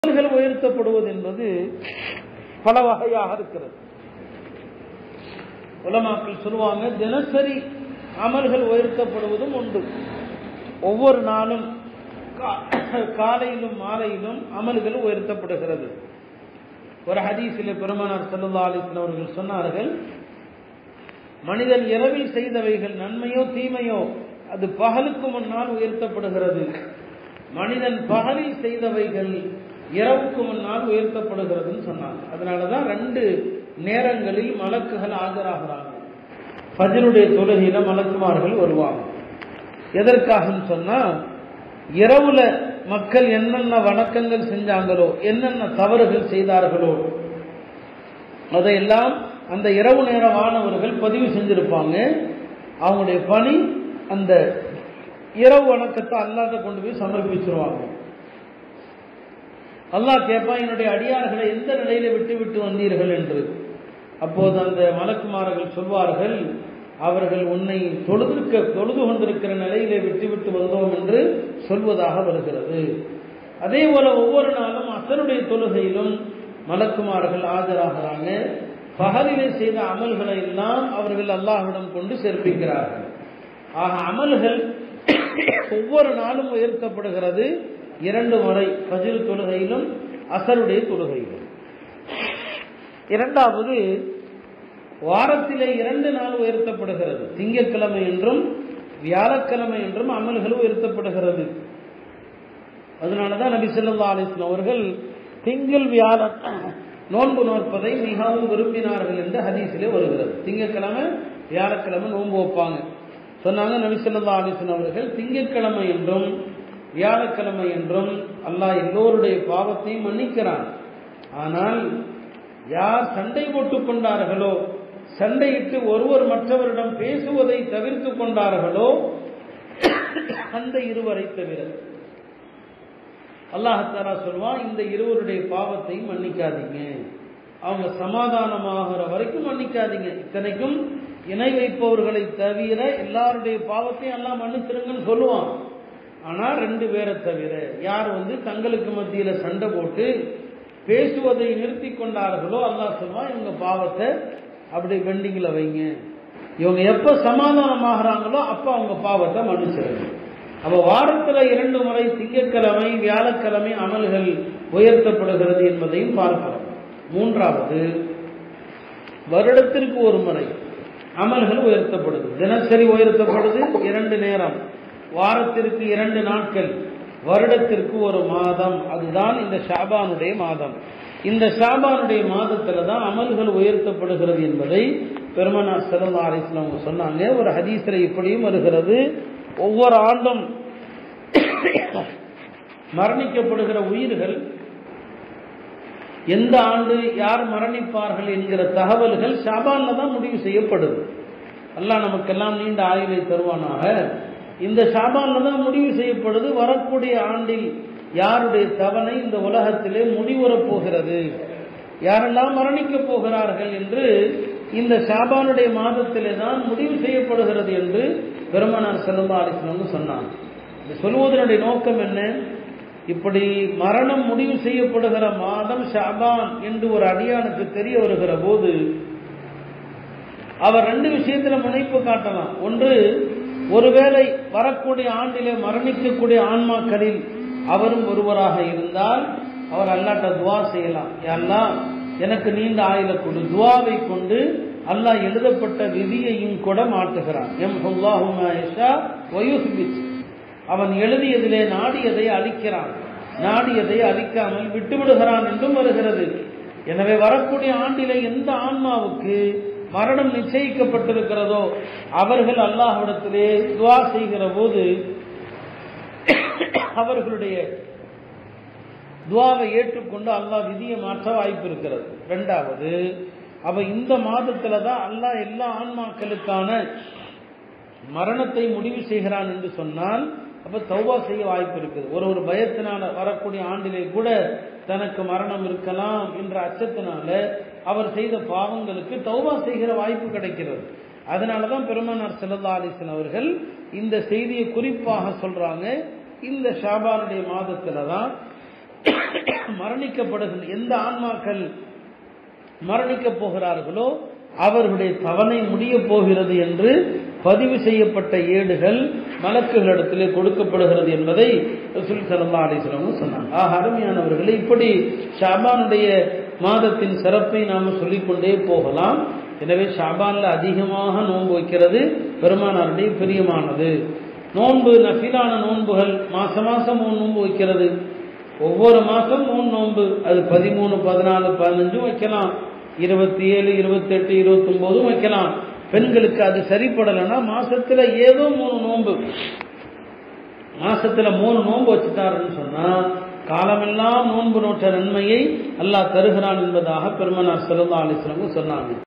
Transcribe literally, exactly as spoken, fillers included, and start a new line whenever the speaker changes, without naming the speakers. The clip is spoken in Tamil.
அமல்கள் உயர்த்தப்படுவது என்பது பல வகையாக இருக்கிறது. உலமாக்கள் சொல்லுவாங்க, தினசரி அமல்கள் உயர்த்தப்படுவதும் உண்டு. ஒவ்வொரு நாளும் காலையிலும் மாலையிலும் அமல்கள் உயர்த்தப்படுகிறது. ஒரு ஹதீஸில் பெருமானார் ஸல்லல்லாஹு அலைஹி வஸல்லம் அவர்கள் சொன்னார்கள், மனிதன் இரவில் செய்தவைகள் நன்மையோ தீமையோ அது பகலுக்கு முன்னால் உயர்த்தப்படுகிறது. மனிதன் பகலில் செய்தவைகள் இரவுக்கு முன்னால் உயர்த்தப்படுகிறதுன்னு சொன்னாங்க. அதனாலதான் ரெண்டு நேரங்களில் மலக்குகள் ஆஜராகிறாங்க. ஃபஜ்ருடைய தொழுகையில மலக்குமார்கள் வருவாங்க. எதற்காகன்னு சொன்னா, இரவுல மக்கள் என்னென்ன வணக்கங்கள் செஞ்சாங்களோ, என்னென்ன தவறுகள் செய்தார்களோ அதையெல்லாம் அந்த இரவு நேர வானவர்கள் பதிவு செஞ்சிருப்பாங்க. அவங்களுடைய பணி அந்த இரவு வணக்கத்தை அல்லாஹ்ட்ட கொண்டு போய் சமர்ப்பிச்சிருவாங்க. அல்லாஹ் கேட்பான், என்னுடைய அடியார்களை எந்த நிலையில விட்டு விட்டு வந்தீர்கள் என்று. அப்போது அந்த மலக்குமார்கள் சொல்வார்கள், அவர்கள் உன்னை தொழுதிருக்க தொழுது கொண்டிருக்கிற நிலையிலே விட்டு விட்டு வந்தோம் என்று சொல்வதாக வருகிறது. அதே போல ஒவ்வொரு நாளும் அசருடைய தொழுகையிலும் மலக்குமார்கள் ஆஜராகிறாங்க. பகலிலே செய்த அமல்களை எல்லாம் அவர்கள் அல்லாஹ்விடம் கொண்டு சேர்ப்பிக்கிறார்கள். ஆக அமல்கள் ஒவ்வொரு நாளும் உயர்த்தப்படுகிறது. இரண்டு முறை, ஃபஜ்ர் தொழுகையிலும் அசருடைய தொழுகையிலும். இரண்டாவது, வாரத்திலே இரண்டு நாள் உயர்த்தப்படுகிறது. திங்கட்கிழமை என்றும் வியாழக்கிழமை என்றும் அமல்கள் உயர்த்தப்படுகிறது. அதனாலதான் நபி ஸல்லல்லாஹு அலைஹி வஸல்லம் அவர்கள் திங்கள் வியாழன் நோன்பு நோற்பதை மிகவும் விரும்பினார்கள் என்று ஹதீஸிலே வருகிறது. திங்கட்கிழமை வியாழக்கிழமை நோன்பு வைப்பாங்க. சொன்னாங்க நபி ஸல்லல்லாஹு அலைஹி வஸல்லம் அவர்கள், திங்கட்கிழமை என்றும் வியாழக்கிழமை என்றும் அல்லாஹ் எல்லோருடைய பாவத்தையும் மன்னிக்கிறான். ஆனால் யார் சண்டை போட்டுக் கொண்டார்களோ, சண்டையிட்டு ஒருவர் மற்றவரிடம் பேசுவதை தவிர்த்து கொண்டார்களோ, அந்த இருவரை தவிர அல்லாஹ் தஆலா சொல்வான், இந்த இருவருடைய பாவத்தை மன்னிக்காதீங்க, அவங்க சமாதானமாகிற வரைக்கும் மன்னிக்காதீங்க. இத்தனைக்கும் இணை வைப்பவர்களை தவிர எல்லாருடைய பாவத்தையும் அல்லாஹ் மன்னிச்சிருங்கன்னு சொல்லுவான். ஆனா ரெண்டு பேரை தவிர, யார் வந்து தங்களுக்கு மத்தியில சண்டை போட்டு பேசுவதை நிறுத்தி கொண்டார்களோ, அல்லாஹ் சொல்வான், இவங்க பாவத்தை அப்படி பெண்டிங்ல வைங்க. இவங்க எப்ப சமாதானமாகறாங்களோ அப்ப அவங்க பாவத்தை மன்னிச்சிருங்க. அப்ப வாரத்துல இரண்டு முறை திங்கட்கிழமை வியாழக்கிழமை அமல்கள் உயர்த்தப்படுகிறது என்பதையும் பார்க்கிறோம். மூன்றாவது, வருடத்திற்கு ஒரு முறை அமல்கள் உயர்த்தப்படுது. தினசரி உயர்த்தப்படுது இரண்டு நேரம், வாரத்திற்கு இரண்டு நாட்கள், வருடத்திற்கு ஒரு மாதம். அதுதான் இந்த ஷாபானுடைய மாதம். இந்த ஷாபானுடைய மாதத்துல தான் அமல்கள் உயர்த்தப்படுகிறது என்பதை பெருமானார் ஸல்லல்லாஹு அலைஹி வஸல்லம் சொன்னாங்க. ஒரு ஹதீஸ்ல இப்படியும் வருகிறது, ஒவ்வொரு ஆண்டும் மரணிக்கப்படுகிற உயிர்கள் எந்த ஆண்டு யார் மரணிப்பார்கள் என்கிற தகவல்கள் ஷாபான்ல தான் முடிவு செய்யப்படுது. அல்லாஹ் நமக்கெல்லாம் நீண்ட ஆயுளை தருவானாக. இந்த ஷாபான்ல தான் முடிவு செய்யப்படுது, வரக்கூடிய ஆண்டில் யாருடைய தவணை இந்த உலகத்திலே முடிவுறப் போகிறது, யாரெல்லாம் மரணிக்க போகிறார்கள் என்று இந்த ஷாபானுடைய மாதத்திலே தான் முடிவு செய்யப்படுகிறது என்று பெருமானார் ஸல்லல்லாஹு அலைஹி வஸல்லம் சொன்னாங்க. இது சொல்வதனுடைய நோக்கம் என்ன? இப்படி மரணம் முடிவு செய்யப்படுகிற மாதம் ஷாபான் என்று ஒரு அடியானுக்கு தெரிய வருகிற போது அவர் ரெண்டு விஷயத்துல முனைப்பு காட்டலாம். ஒன்று, ஒருவேளை வரக்கூடிய ஆண்டிலே மரணிக்கக்கூடிய ஆன்மாக்களில் அவரும் ஒருவராக இருந்தால் அவர் அல்லாஹ்ட்ட துவா செய்யலாம், யா அல்லாஹ் எனக்கு நீண்ட ஆயுளை கொடு. துவாவை கொண்டு அல்லாஹ் எழுதப்பட்ட விதியையும் கூட மாற்றுகிறான். யம்ஹுல்லாஹு மா யஷா வ யுஸ்பித். அவன் எழுதியதிலே நாடியதை அழிக்கிறான், நாடியதை அழிக்காமல் விட்டுவிடுகிறான் என்றும் வருகிறது. எனவே வரக்கூடிய ஆண்டிலே எந்த ஆன்மாவுக்கு மரணம் நிச்சயிக்கப்பட்டிருக்கிறதோ அவர்கள் அல்லாஹ்விடத்திலே துவா செய்கிற போது அவர்களுடைய துவாவை ஏற்றுக்கொண்டு அல்லாஹ் விதியை மாற்ற வாய்ப்பு இருக்கிறது. இரண்டாவது, அப்ப இந்த மாதத்துல தான் அல்லாஹ் எல்லா ஆன்மாக்களுக்கான மரணத்தை முடிவு செய்கிறான் என்று சொன்னால் அப்ப தௌபா செய்ய வாய்ப்பு இருக்குது. ஒரு ஒரு பயத்தினால வரக்கூடிய ஆண்டிலே கூட தனக்கு மரணம் இருக்கலாம் என்ற அச்சத்தினால அவர் செய்த பாவங்களுக்கு தௌபா செய்கிற வாய்ப்பு கிடைக்கிறது. அதனாலதான் பெருமானார் ஸல்லல்லாஹு அலைஹி வஸல்லம் அவர்கள் இந்த செய்தியை குறிப்பாக சொல்றாங்க. இந்த ஷாபானுடைய மாதத்துல தான் மரணிக்கப்படுகின்ற எந்த ஆன்மாக்கள் மரணிக்கப் போகிறார்களோ அவர்களுடைய தவணை முடிய போகிறது என்று பதிவு செய்யப்பட்ட ஏடுகள் மலக்குகளிடத்திலே கொடுக்கப்படுகிறது என்பதை ரசூல் ஸல்லல்லாஹு அலைஹி வஸல்லம் சொன்னாங்க. ஆக அருமையானவர்களே, இப்படி ஷாபானுடைய மாதத்தின் சிறப்பை நாம் சொல்லிக்கொண்டே போகலாம். எனவே ஷாபான்ல அதிகமாக நோன்பு வைக்கிறது பெருமானாருடைய பிரியமானது. நோன்பு நஃபிலான நோன்புகள் மாசம் மாசம் மூணு நோன்பு வைக்கிறது. ஒவ்வொரு மாசம் மூணு நோன்பு, அது பதிமூணு பதினாலு பதினஞ்சும் வைக்கலாம், இருபத்தி ஏழு இருபத்தி எட்டு இருபத்தி ஒன்பதும் வைக்கலாம். பெண்களுக்கு அது சரிப்படலைன்னா மாசத்துல ஏதோ மூணு நோன்பு, மாசத்துல மூணு நோன்பு வச்சுட்டாருன்னு சொன்னா காலமெல்லாம் நோன்பு நோற்ற நன்மையை அல்லாஹ் தருகிறான் என்பதாக பெருமானார் ஸல்லல்லாஹு அலைஹி வஸல்லம் சொன்னாங்க.